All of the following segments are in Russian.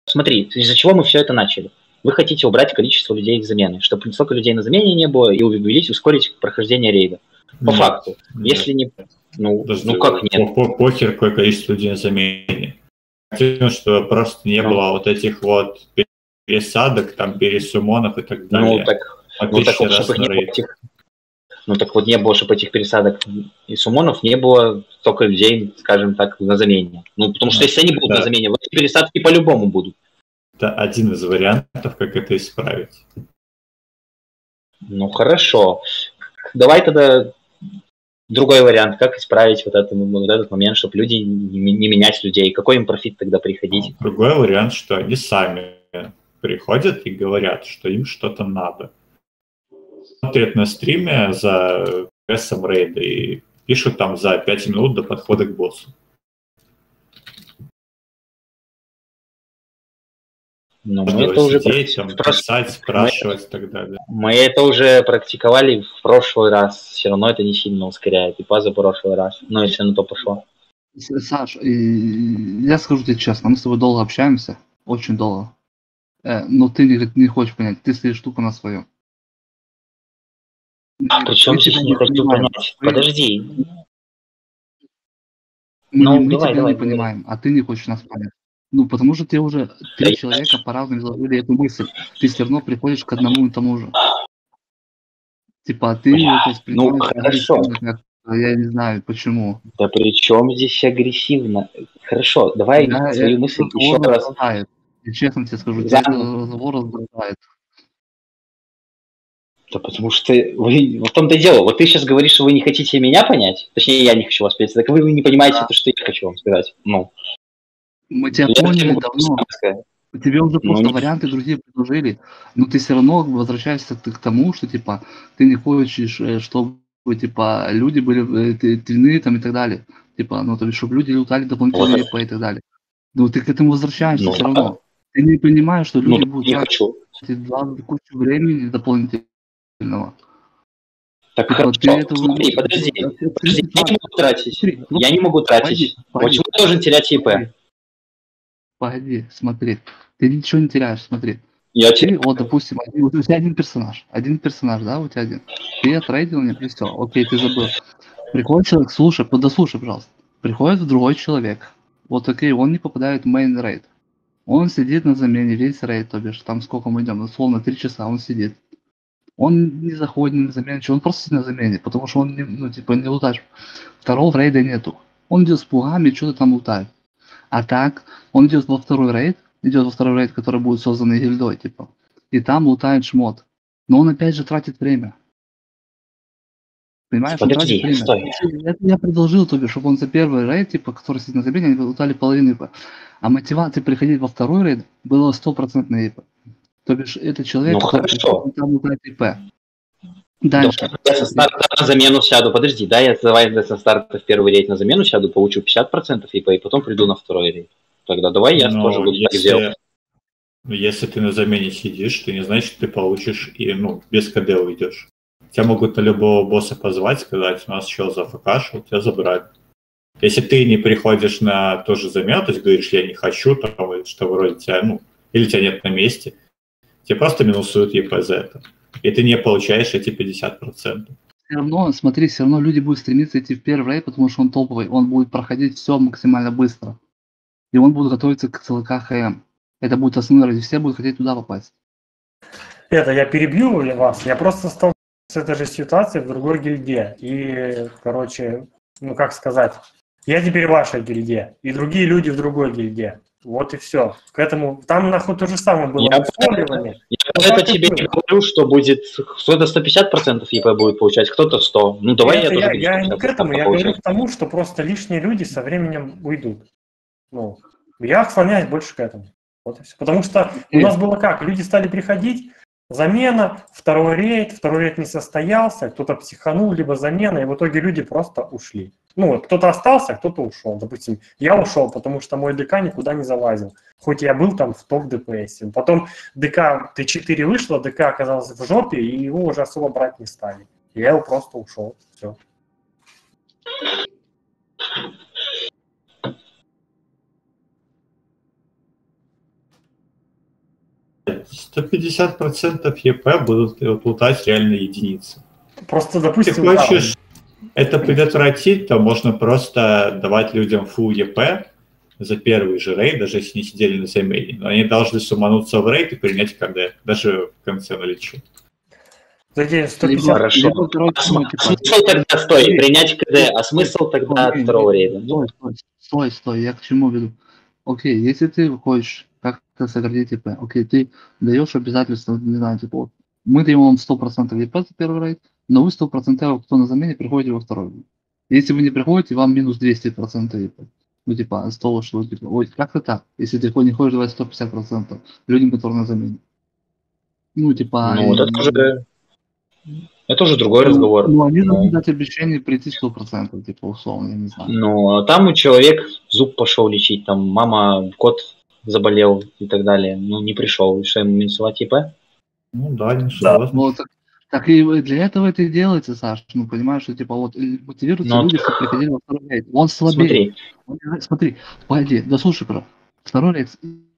смотри, из-за чего мы все это начали. Вы хотите убрать количество людей из замены, чтобы столько людей на замене не было и ускорить прохождение рейда. По факту. Если не... Ну как нет? Похер, какое количество людей на замене. Что просто не было вот этих вот пересадок, там, пересумонов и так далее. Так вот не было, чтобы этих пересадок и сумонов не было столько людей, скажем так, на замене. Потому что если они будут на замене, вот эти пересадки по-любому будут. Это один из вариантов, как это исправить. Хорошо. Давай тогда другой вариант, как исправить вот этот момент, чтобы люди не менять людей. Какой им профит тогда приходить? Другой вариант, что они сами приходят и говорят, что им что-то надо. Смотрят на стриме за прессом рейда и пишут там за 5 минут до подхода к боссу. Мы это уже писать, спрашивать и так далее. Мы это уже практиковали в прошлый раз. Все равно это не сильно ускоряет. И позапрошлый раз. Если на то пошло. Саш, я скажу тебе честно, мы с тобой долго общаемся. Очень долго. Но ты не хочешь понять. Ты стоишь тупо на своем. Причем здесь не хочу понять? Подожди. Мы тебя не понимаем, а ты не хочешь нас понять. Потому что ты уже 3 человека по-разному изложили эту мысль. Ты все равно приходишь к одному и тому же. Типа, ты это воспринимаешь агрессивно, я не знаю, почему. Да при чем здесь агрессивно? Хорошо, давай свою мысль еще раз. Я честно тебе скажу, тебя разговор раздражает. Да потому что вы в том-то и дело. Вот ты сейчас говоришь, что вы не хотите меня понять. Точнее, я не хочу вас понять. Так вы не понимаете то, что я хочу вам сказать. Мы тебя поняли давно. Тебе уже просто варианты другие предложили. Но ты все равно возвращаешься к тому, что типа ты не хочешь, чтобы типа люди были длинные там и так далее. Типа, то есть, чтобы люди лутали дополнительные ИП и так далее. Ты к этому возвращаешься все равно. Ты не понимаешь, что люди будут тратить кучу времени дополнительного. Так хорошо, смотри, подожди, я не могу тратить. Почему я должен терять ИП? Погоди, смотри, ты ничего не теряешь, смотри. Допустим, у тебя один персонаж, да, у тебя один. Ты отрейдил мне, и все, окей, ты забыл. Приходит человек, дослушай, пожалуйста. Приходит другой человек, окей, он не попадает в мейн рейд. Он сидит на замене весь рейд, то бишь, там сколько мы идем, условно 3 часа он сидит. Он не заходит на замену, он просто сидит на замене, потому что он не лутаешь. Второго рейда нету. Он идет с пугами, что-то там лутает. А так, он идет во второй рейд, который будет создан гильдой, типа. И там лутает шмот. Но он опять же тратит время. Понимаешь, он тратит время. Я предложил тебе, чтобы он за первый рейд, типа, который сидит на замене, они лутали половину ИП. А мотивация приходить во второй рейд была 100% ИП. То бишь, это человек, который там лутает ИП. Дальше. Я со старта на замену сяду. Подожди, я со старта в первый рейд на замену сяду, получу 50% ИП, и потом приду на второй рейд. Тогда давай я тоже буду так делать. Если ты на замене сидишь, ты не значит, что ты получишь и без КД уйдешь. Тебя могут на любого босса позвать, сказать, у нас чел зафкашил, тебя забрать. Если ты не приходишь на ту же замену, то есть говоришь, я не хочу, то что вроде тебя, или тебя нет на месте, тебе просто минусуют ИП за это. И ты не получаешь эти 50%. Все равно, смотри, все равно люди будут стремиться идти в первый рейд, потому что он топовый, он будет проходить все максимально быстро. И он будет готовиться к ЦЛК ХМ. Это будет основной рейд, все будут хотеть туда попасть. Я перебью вас, я просто стал с этой же ситуацией в другой гильдии. И, как сказать, я теперь в вашей гильдии, и другие люди в другой гильдии. Вот и все. К этому, там нахуй то же самое было. Я это тебе не говорю, что будет, кто-то 150% ИП будет получать, кто-то 100. Давай я тоже. Я не к этому, я говорю к тому, что просто лишние люди со временем уйдут. Я склоняюсь больше к этому. Вот и все. Потому что у нас было как? Люди стали приходить, замена, второй рейд не состоялся, кто-то психанул, либо замена, и в итоге люди просто ушли. Кто-то остался, кто-то ушел. Допустим, я ушел, потому что мой ДК никуда не залазил. Хоть я был там в топ ДПС. Потом ДК Т4 вышло, ДК оказался в жопе, и его уже особо брать не стали. Я его просто ушел. Все. 150% ЕП будут лутать реально единицы. Просто, допустим, если хочешь это предотвратить, то можно просто давать людям full ЕП за первый же рейд, даже если не сидели на замене. Но они должны сумануться в рейд и принять КД, даже в конце наличия. За 150. Хорошо. Смысл тогда, принять КД, а смысл тогда от второго рейда? Стой, я к чему веду? Окей, если ты хочешь как-то сократить ЕП, окей, ты даешь обязательство, не знаю, типа, вот, мы даем вам 100% ЕП за первый рейд, но вы 100%, кто на замене, приходите во второй. Если вы не приходите, вам минус 200% ЕП. Ну, типа, с того, что, типа, ой, как-то так, если ты не хочешь давать 150% людям, которые на замене. Ну, типа... Ну, это уже другой разговор. Ну, они должны дать обещание прийти 100%, типа, условно, я не знаю. Ну, а там человек зуб пошел лечить, там мама, кот заболел и так далее. Ну, не пришел. И что, ему минусовать ИП? Ну, да, не согласен. Ну, так и для этого это и делается, Саш. Ну, понимаешь, что, типа, вот, мотивируются люди, что приходили во второй рейд. Он слабее. Смотри, погоди, да слушай, бро. Второй рейд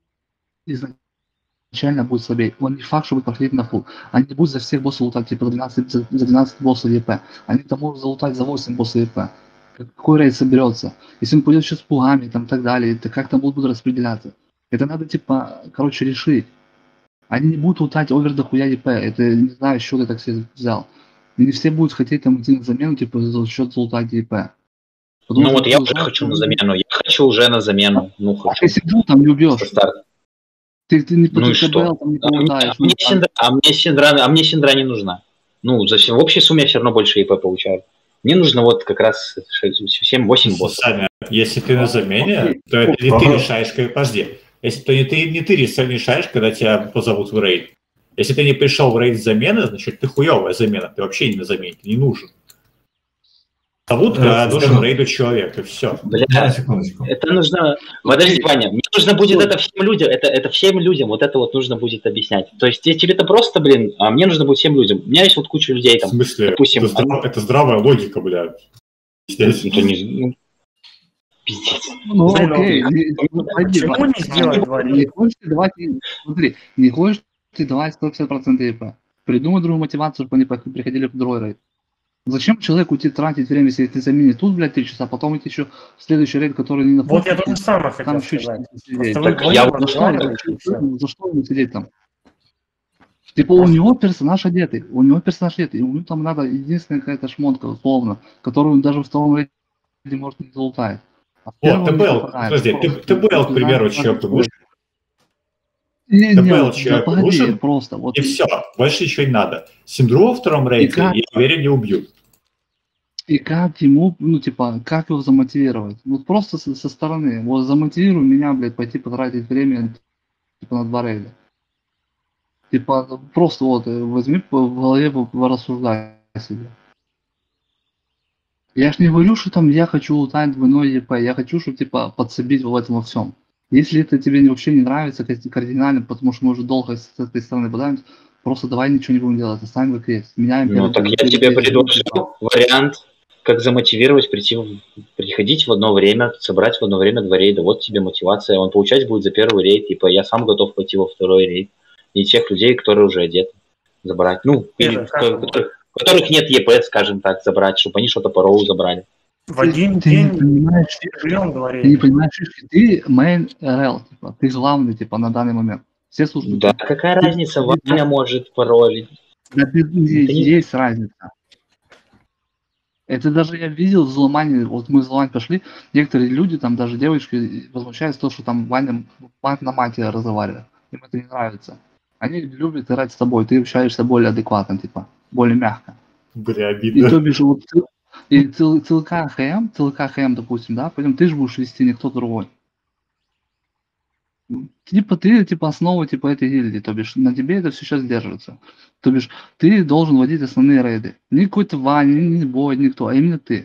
изначально будет слабее. Он не факт, что будет проходить на фул. Они не будут за всех боссов лутать, типа, за 12 боссов ЕП. Они там могут залутать за 8 боссов ЕП. Какой рейд соберется? Если он пойдет сейчас с пугами и так далее, то как там будут распределяться? Это надо, типа, короче, решить. Они не будут лутать овер до хуя ЕП. Это, не знаю, что ты так себе взял. И не все будут хотеть там идти на замену, типа, за счет залутать ЕП. Ну вот я уже хочу на замену. Я хочу уже на замену. Ну, хочу. Если вдруг там не убьешь. Ты не по ТКБЛ там не получаешь. А мне синдра не нужна. Ну, зачем? В общей сумме я все равно больше ЕП получаю. Мне нужно вот как раз 7-8 боссов. Если ты на замене, то это не ты решаешь, подожди. Если то не ты решаешь, когда тебя позовут в рейд. Если ты не пришел в рейд замены, значит ты хуевая замена. Ты вообще не на замене, ты не нужен. Зовут, когда нужен рейду человек, и все. Бля, это нужно... Подожди, Ваня, мне нужно будет это всем людям, это всем людям, вот это вот нужно будет объяснять. То есть тебе-то просто, блин, а мне нужно будет всем людям. У меня есть вот куча людей там, в смысле? Допустим... Это здравая логика, блядь. Это не... Пиздец. Ну, окей. Почему не сделать два рейда? Смотри, не хочешь ты давать 150% ЕП. Придумай другую мотивацию, чтобы они приходили в другой рейд. Зачем человеку идти тратить время, если ты заменишь тут, блядь, 3 часа, потом идти еще в следующий рейд, который не на Вот я то же самое хотел сказать. За что ему сидеть там? Типа у него персонаж одетый, и у него там надо единственная какая-то шмотка, условно, которую он даже в втором рейде может не залутает. Вот, подожди, ты был, к примеру, человек, ты будешь? Погоди, просто. Вот. И все, больше ничего не надо. Синдру во втором рейде, я уверен, не убьют. И как ему, ну, типа, как его замотивировать? Вот просто со стороны. Вот замотивируй меня, блядь, пойти потратить время, типа, на 2 рейда. Типа, просто вот возьми в голове, порассуждай себе. Я ж не говорю, что там я хочу лутать двойной ЕП, я хочу, чтобы, типа, подсобить в этом во всем. Если это тебе вообще не нравится кардинально, потому что мы уже долго с этой стороны подаемся, просто давай ничего не будем делать, оставим как есть. Меняем. Ну, так я тебе предложил вариант, как замотивировать, приходить в одно время, собрать в одно время 2 рейда. Вот тебе мотивация. Он получать будет за первый рейд. Типа, я сам готов пойти во второй рейд. И тех людей, которые уже одеты, забрать. Ну, или у которых нет ЕП, скажем так, забрать, чтобы они что-то по роу забрали. В один день ты не понимаешь, ты main RL, типа, ты главный, типа, на данный момент. Все слушают. Да, какая разница, Ваня может паролить. Да, есть разница. Это даже я видел взломание, вот мы взломать пошли, некоторые люди, там даже девочки, возмущаются то, что там Ваня мать на мате разговаривает. Им это не нравится. Они любят играть с тобой, ты общаешься более адекватно, типа, более мягко. Бля, обидно. И то бишь, вот, и ЦЛК ХМ, допустим, да, пойдем, ты же будешь вести, не кто другой. Типа ты, типа, основа, типа, этой гильдии, то бишь, на тебе это все сейчас держится. То бишь, ты должен водить основные рейды. Не какой-то Ваня, не бой, никто, а именно ты.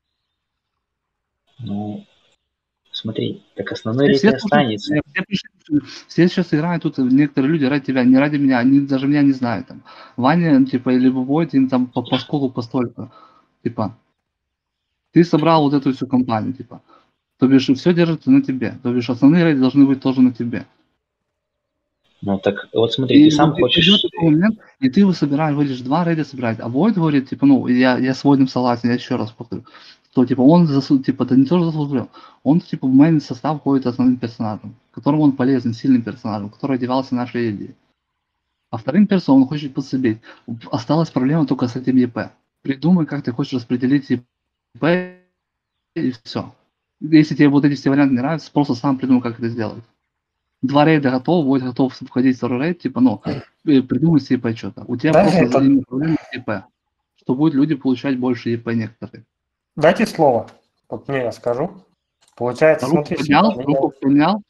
Ну, смотри, так основной рейд не останется. Все сейчас играют тут, некоторые люди ради тебя, не ради меня, они даже меня не знают. Там. Ваня, типа, или выводит им там по сколу, по столько. Типа, ты собрал вот эту всю компанию, типа. То бишь, все держится на тебе. То бишь, основные рейды должны быть тоже на тебе. Ну так, вот смотри, ты сам хочешь... Момент, и ты его собираешь, будешь 2 рейда собирать, а Void говорит, типа, ну, я с Void'ом согласен, я еще раз повторю, что, типа, он, типа, да не то, что заслужил, он, типа, в мейн состав входит основным персонажем, которому он полезен, сильным персонажем, который одевался в нашей идее. А вторым персоном он хочет подсобить. Осталась проблема только с этим ЕП. Придумай, как ты хочешь распределить ЕП, и все. Если тебе вот эти все варианты не нравятся, просто сам придумай, как это сделать. 2 рейда готов, будет готов входить в второй рейд, типа, ну, придумай себе ЕП что-то. У тебя просто взаимная проблема с ЕП. Что будет люди получать больше ЕП некоторые. Дайте слово. Вот мне я скажу. Получается, руку смотри... Поднял? Руку поднял?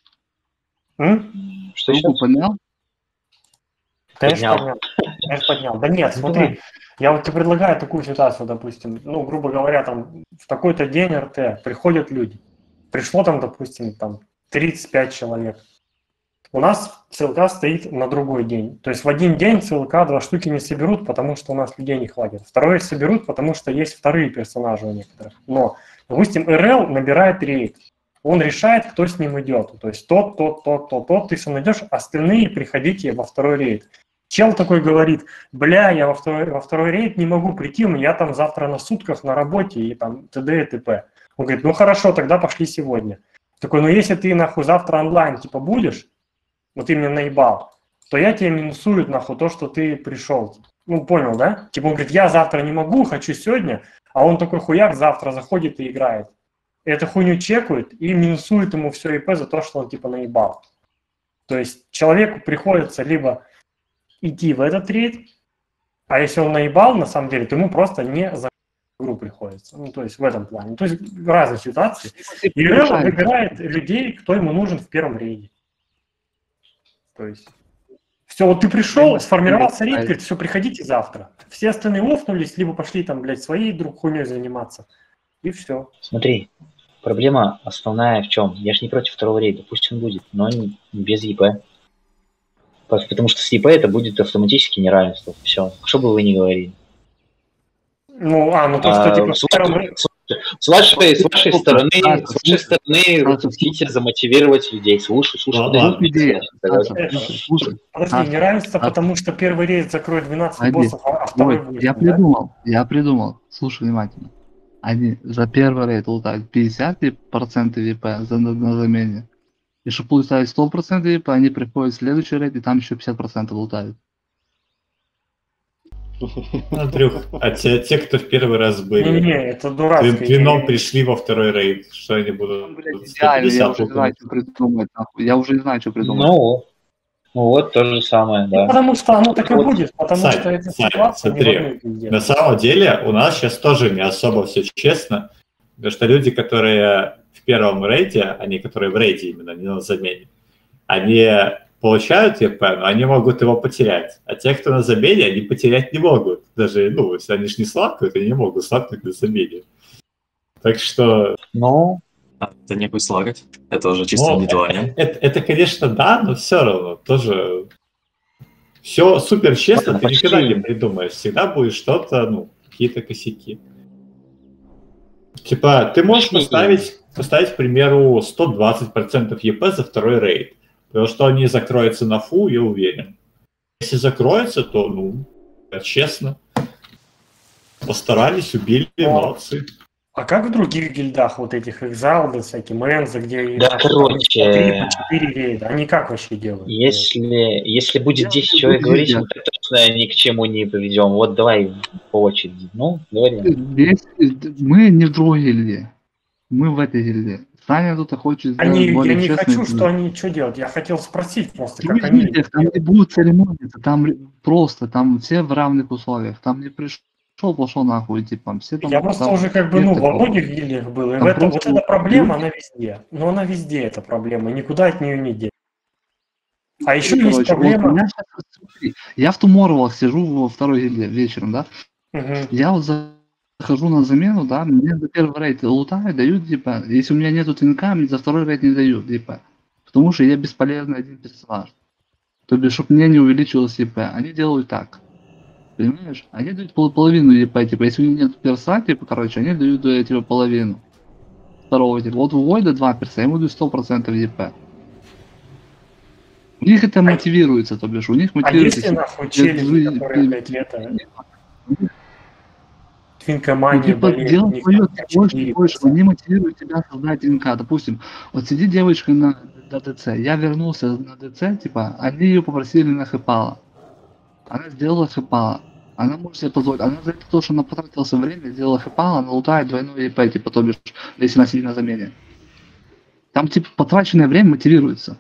Что руку поднял? Конечно, поднял. Конечно, поднял. Да нет, смотри, я вот тебе предлагаю такую ситуацию, допустим, ну, грубо говоря, там, в такой-то день РТ приходят люди. Пришло там, допустим, там, 35 человек. У нас ЦЛК стоит на другой день. То есть в один день ЦЛК 2 штуки не соберут, потому что у нас людей не хватит. Второе соберут, потому что есть вторые персонажи у некоторых. Но, допустим, РЛ набирает рейд. Он решает, кто с ним идет. То есть тот, ты сам найдешь, остальные приходите во второй рейд. Чел такой говорит, бля, я во второй рейд не могу прийти, у меня там завтра на сутках на работе и там т.д. и т.п. Он говорит, ну хорошо, тогда пошли сегодня. Такой, ну если ты нахуй завтра онлайн типа будешь, вот ты меня наебал, то я тебе минусую нахуй то, что ты пришел. Ну понял, да? Типа он говорит, я завтра не могу, хочу сегодня, а он такой хуяк завтра заходит и играет. Эту хуйню чекают и минусуют ему все ИП за то, что он типа наебал. То есть человеку приходится либо идти в этот рейд, а если он наебал, на самом деле, то ему просто не за игру приходится. Ну, то есть в этом плане. То есть разные ситуации. И РЛ выбирает людей, кто ему нужен в первом рейде. То есть все, вот ты пришел, сформировался рейд, говорит, все, приходите завтра. Все остальные офнулись, либо пошли там, блядь, своей хуйней заниматься. И все. Смотри, проблема основная в чем? Я ж не против второго рейда, пусть он будет, но без ЕП. Потому что с ЕП это будет автоматически неравенство. Все. Что бы вы ни говорили. Ну, то, что типа... С вашей стороны хотите замотивировать людей. Слушай. Подожди, неравенство, потому что первый рейд закроет 12 боссов, а второй будет. Я придумал. Слушай внимательно. Они за первый рейд лутают 50% ВП на замене. И чтобы лутать 100% ВП, они приходят в следующий рейд, и там еще 50% лутают. Андрюх, а те, кто в первый раз были, не, это дурацкая клином пришли во второй рейд, что они будут... Я уже не знаю, что придумать. Ну вот то же самое, да. Потому что оно так и будет, потому что это ситуация смотри, на самом деле у нас сейчас тоже не особо все честно, потому что люди, которые в первом рейде, они, которые в рейде именно, не на замене, они получают ЕП, но они могут его потерять. А те, кто на замене, они потерять не могут. Даже, если они же не слакают, они не могут слакнуть на замене. Так что... Это не будет слагать. Это уже чисто индивидуально. Это, конечно, да, но все равно тоже... Все супер честно, ты никогда не придумаешь. Всегда будет что-то, какие-то косяки. Типа, ты можешь поставить, к примеру, 120% ЕП за второй рейд. Потому что они закроются на фу, я уверен. Если закроются, то, честно, постарались, убили, молодцы. А как в других гильдах, вот этих экзалды, всякие Мэнзы, где да, короче, 3-4 рейда, они как вообще делают? Если будет 10 человек говорить, мы точно ни к чему не поведем. Вот давай по очереди. Говори. Мы не в другой гильдии. Мы в этой гильдии. Саня тут хочет сделать более честно. Я не хочу, что они что делать. Я хотел спросить просто, как они... Там не будут церемониться, там все в равных условиях. Там не пошел нахуй, типа, все там... Я просто уже во многих гильдиях был, и вот эта проблема, она везде. Но она везде, эта проблема, никуда от нее не деть. А еще есть проблема... Я в Tomorrowland сижу во второй гильдии вечером, да? Я вот захожу на замену, да, мне за первый рейд лутают, дают, типа, если у меня нету твинка, мне за второй рейд не дают, типа, потому что я бесполезный один персонаж. То бишь, чтобы мне не увеличилось ЕП, они делают так, понимаешь? Они дают половину ЕП, типа, если у меня нет перса, типа, они дают, типа, половину второго, типа, вот у Войда 2 перса, ему дают 100% ЕП. У них это мотивируется, то бишь, у них мотивируется... если нахуй челики, которые, блядь, это... Твинкомания, типа, делать больше, они мотивируют тебя создать ДНК. Допустим, вот сидит девочка на ДЦ, я вернулся на ДЦ, типа, они ее попросили на хэпала. Она сделала хэпала. Она может себе позволить. Она за это то, что она потратила свое время, сделала хэпала, она лутает двойной ЕП, типа, то бишь, если она сидит на замене. Там, типа, потраченное время мотивируется.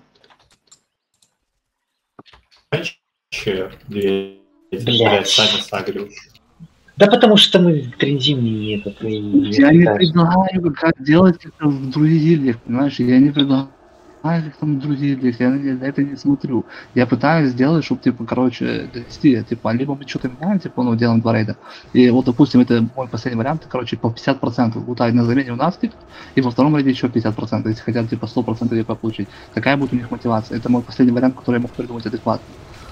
Блядь, сами сагрил. Да потому что мы трендим не это. Я не предлагаю, как делать это в других гильдиях, понимаешь? Я не предлагаю, как там в других гильдиях, я на это не смотрю. Я пытаюсь сделать, чтобы, типа, короче, довести, типа, либо мы что-то меняем, типа, ну, делаем 2 рейда. И вот, допустим, это мой последний вариант, короче, по 50% лутать на замене у нас, типа, и во втором рейде еще 50%, если хотят, типа, 100% ЕП получить. Какая будет у них мотивация? Это мой последний вариант, который я мог придумать адекватно.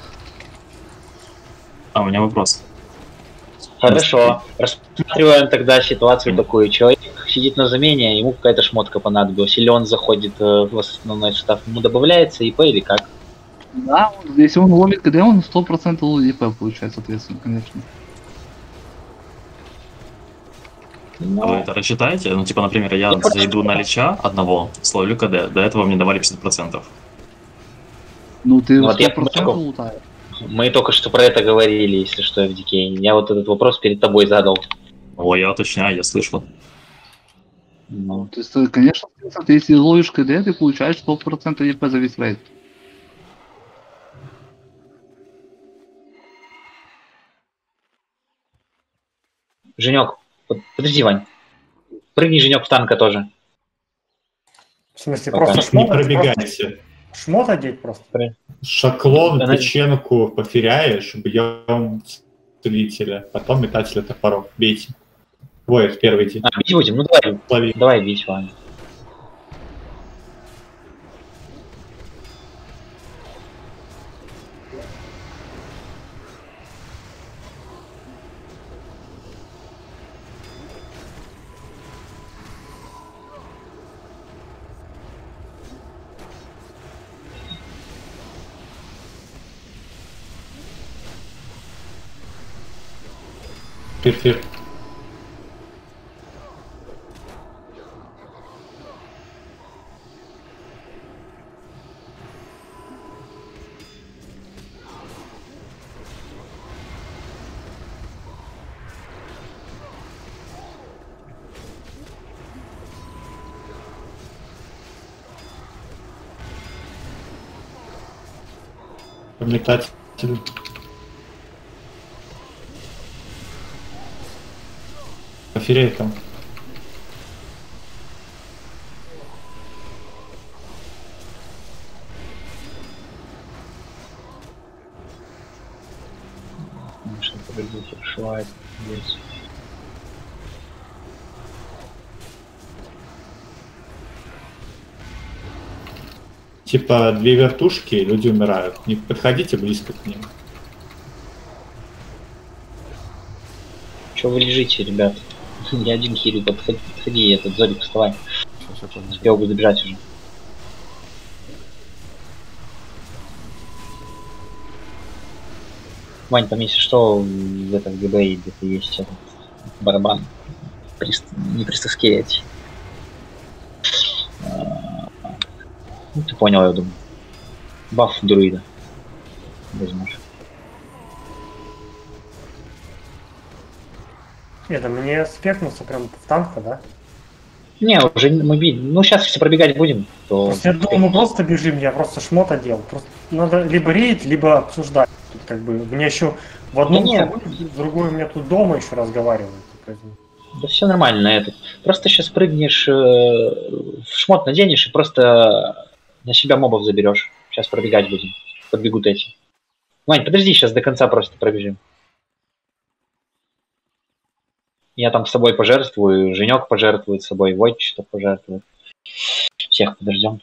А у меня вопрос. Хорошо. Рассматриваем тогда ситуацию такую. Человек сидит на замене, ему какая-то шмотка понадобилась. Или он заходит в основной состав, ему добавляется ИП или как? Да, если он ловит КД, он 100% ИП получает, соответственно, конечно. А вы это рассчитаете? Ну, типа, например, я зайду на лича одного, словлю КД, до этого мне давали 50%. Ну, ты вот 100% лутаешь. Мы только что про это говорили, если что, в Дикей. Я вот этот вопрос перед тобой задал. О, я уточняю, я слышал. Ну, то есть, конечно, ты если ловишь КД, ты получаешь 100% ЕП за весь рейд. Женек, подожди, Вань. Прыгни, Женек, в танка тоже. В смысле, пока просто не пробегайся. Шмот одеть просто. Шаклон, печенку поферяешь, бьем целителя, потом метателя топоров. Бейте. Воет первый день. Бить будем? Ну давай. Давай бить, Ваня. Фир. Метатель. Поферяй там. Конечно, подождите, швайт здесь. Типа 2 вертушки, люди умирают. Не подходите близко к ним. Че вы лежите, ребят? Я один хилю, подходи, этот Зорик, вставай. Успел бы добежать уже. Вань, там если что, в этом ГБ где-то есть этот барабан. Не приставские эти. Ну, ты понял, я думаю. Баф друида. Возьмешь. Это мне спекнулся прям в танка, да? Не, уже мы видим. Ну, сейчас, если пробегать будем, то... Просто я думал, мы просто бежим, я просто шмот одел. Просто надо либо рейд, либо обсуждать. Тут как бы, мне еще в одном в другой у меня тут дома еще разговаривают. Да все нормально, этот. Просто сейчас прыгнешь, в шмот наденешь и просто на себя мобов заберешь. Сейчас пробегать будем. Подбегут эти. Вань, подожди, сейчас до конца просто пробежим. Я там с собой пожертвую, Женек пожертвует собой, Войт что пожертвует. Всех подождем.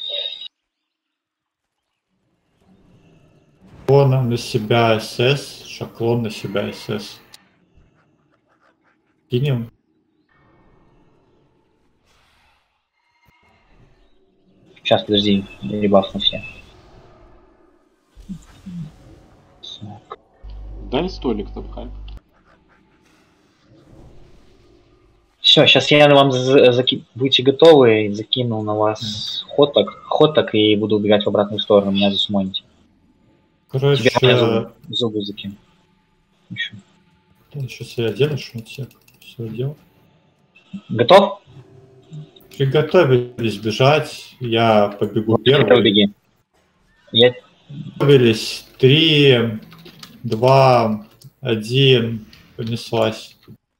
Шаклон на себя СС, Шаклон на себя СС. Кинем. Сейчас, подожди, ребаф на все. Дай столик там, Все, сейчас я вам будете готовы, закину на вас хоток и буду убегать в обратную сторону, меня засмоните. Короче, тебя зубы закину. Еще. Сейчас я одену, что все делал. Готов? Приготовились бежать, я побегу первый. Беги. Готовились, 3, 2, 1, понеслась.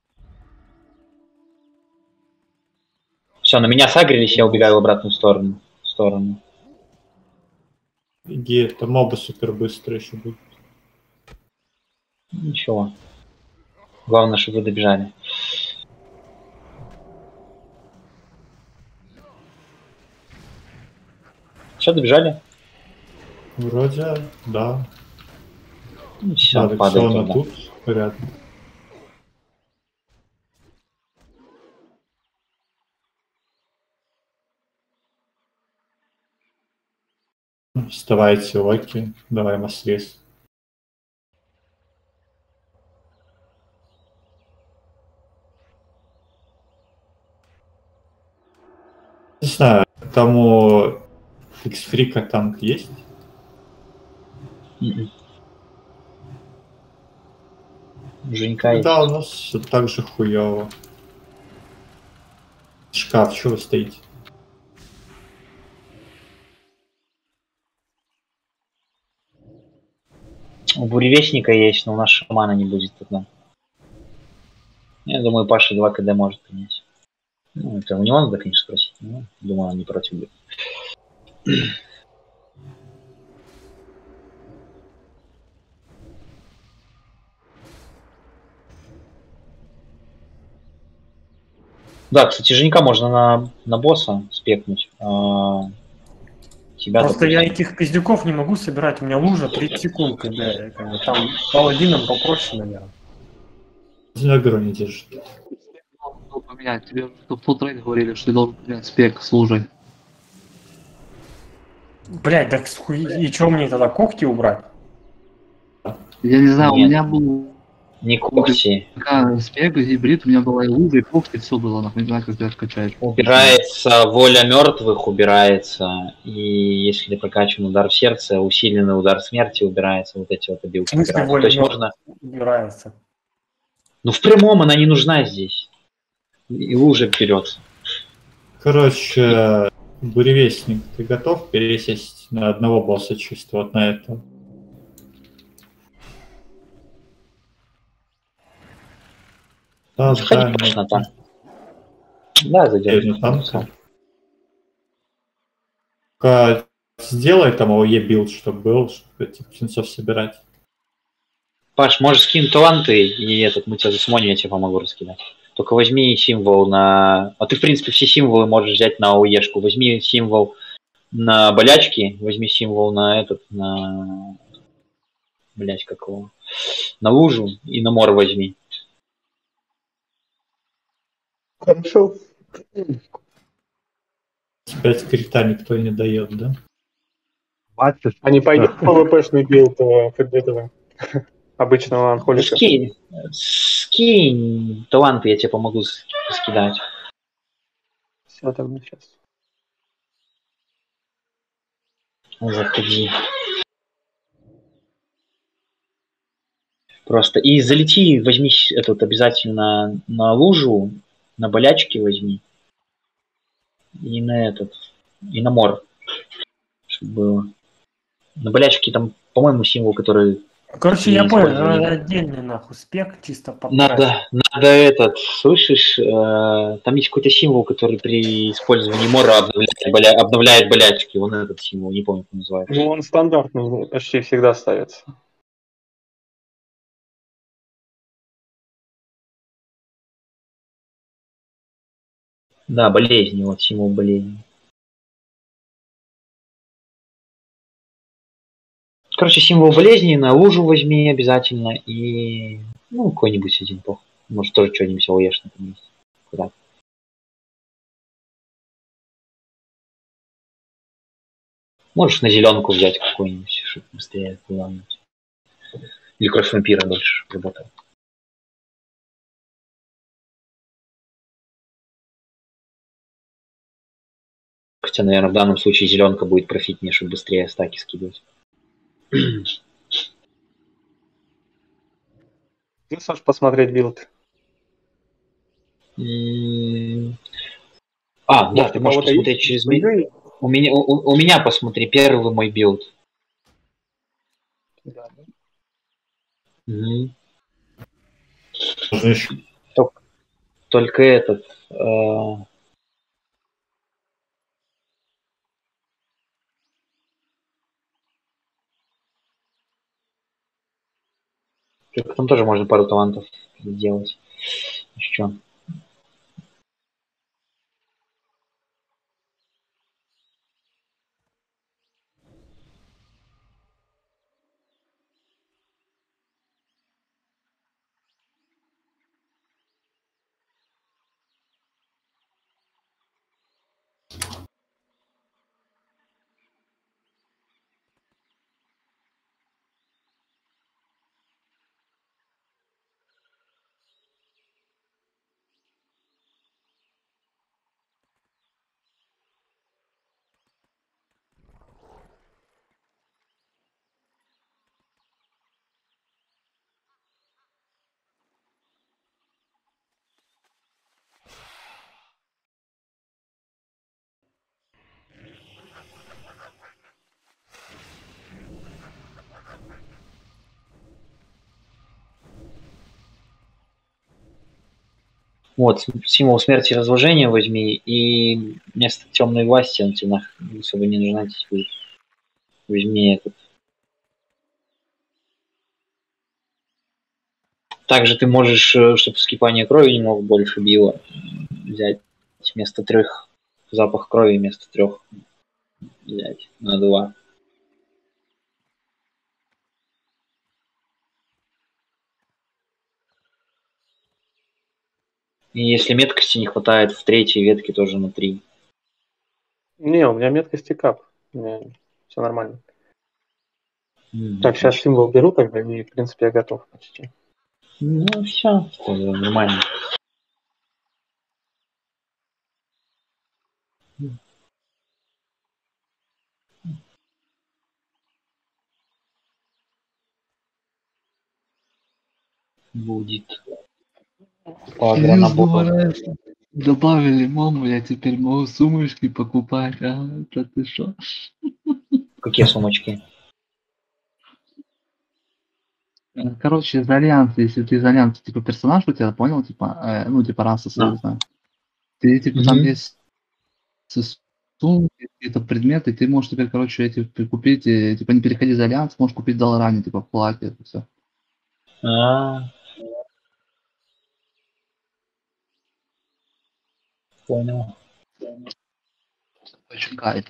Все, на меня сагрились, я убегаю в обратную сторону. Беги, там мобы супер быстро еще будут. Ничего. Главное, чтобы вы добежали. Все, добежали? Вроде, да. Ну, все, падает. Тут, порядок. Вставайте, Локи, давай массрез. Не знаю, там у X-Freak танк есть? Женька есть. Да, у нас все так же хуёво. Шкаф, чего вы стоите? У буревестника есть, но у нас шамана не будет тогда. Я думаю, Паша 2 КД может принять. Ну, это у него надо, конечно, спросить. Но, думаю, он не против будет. Да, кстати, Женька можно на босса спекнуть. Тебя просто я этих пиздюков не могу собирать, у меня лужа 30 секунд, когда там паладином попроще, наверное. Игру не держит. Поменять. Тебе в фултрейд говорили, что ты должен поменять спек с лужей. Блять, так и что мне тогда когти убрать? Я не знаю, Нет. у меня был Не когти. спек, гибрид, у меня была и лужа, и когти, все было, нахуй, не знаю, как ты откачаешь. Убирается воля мертвых, убирается. И если прокачан удар в сердце, усиленный удар смерти убирается. Вот эти вот обилки убираются. То есть можно... убирается. Ну, в прямом она не нужна здесь. И лужа берется. Короче, буревестник, ты готов пересесть на одного босса чисто вот на это? Да, Заходи, конечно, там. Да, зайдем. Сделай там ОЕ билд, чтобы был, чтобы этих птенцов собирать. Паш, можешь скинуть таланты, и этот мы тебя засмоним, я тебе помогу раскидать. Только возьми символ на... А ты, в принципе, все символы можешь взять на ОЕшку. Возьми символ на болячки, возьми символ на этот, на... Блять, какого? На лужу и на мор возьми. Хорошо. Опять крита никто не дает, да? А не пойдет ПВПшный билд под этого обычного анхолика? Скинь таланты, я тебе помогу скидать. Все, тогда сейчас. Заходи. Просто и залети, возьми этот обязательно на лужу, на болячки возьми. И на этот, и на мор. Чтобы было. На болячки там, по-моему, символ, который... Короче, я понял, надо отдельный нахуй спек чисто надо этот, слышишь, там есть какой-то символ, который при использовании мора обновляет болячки. Вон этот символ, не помню, как называется. Ну, он стандартный, почти всегда ставится. Да, болезни, вот символ болезни. Короче, символ болезни на лужу возьми обязательно и, ну, какой-нибудь один пох. Может, тоже что-нибудь ОЕшное там есть. Куда? Можешь на зеленку взять какую-нибудь, чтобы быстрее глянуть. Или кровь вампира больше работает. Хотя, наверное, в данном случае зеленка будет профитнее, чтобы быстрее стаки скидывать. Ты, Саш, посмотреть билд. Да, ты можешь посмотреть через меня. У меня посмотри, первый мой билд. Да. Угу. Можно еще. Только этот. Там тоже можно пару талантов сделать. Еще. Вот, символ смерти и разложения возьми, и вместо темной власти, он тебе особо не нужна здесь будет. Возьми этот. Также ты можешь, чтобы вскипание крови немного больше било, взять вместо 3 запах крови, вместо 3 взять на 2. И если меткости не хватает, в 3-й ветке тоже на 3. Не, у меня меткости кап. Все нормально. Так, Отлично. сейчас символ беру тогда, и, в принципе, я готов почти. Ну, все, нормально. Будет. Добавили маму, я теперь могу сумочки покупать, это ты шо? Какие сумочки? Короче, из альянса, если ты из альянса, типа, персонаж у тебя, понял, типа, ну, типа, раса союзная, ты, типа, там есть сумки, какие-то предметы, ты можешь теперь, короче, эти купить, и, типа, не переходи за альянс, можешь купить долларами, типа, в плате, это все. Понял. Очень кайф.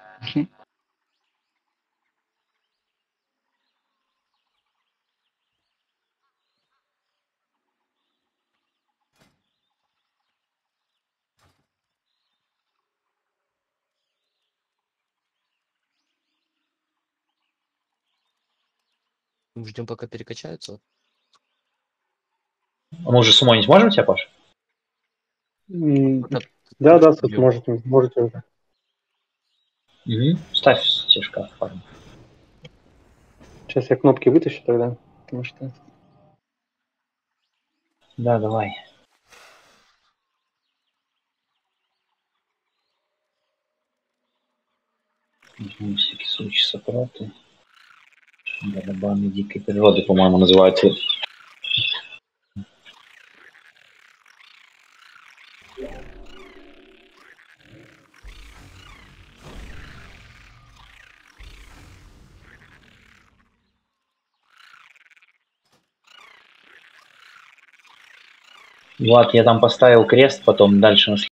Мы ждем, пока перекачаются. А мы уже суммонить можем тебя, Паш? Да, можете уже. Ставь себе шкаф, парень. Сейчас я кнопки вытащу тогда, потому что... Да, давай. Возьмем всякий случай Сократы. Барабаны дикой природы, по-моему, называется. Влад, я там поставил крест, потом дальше на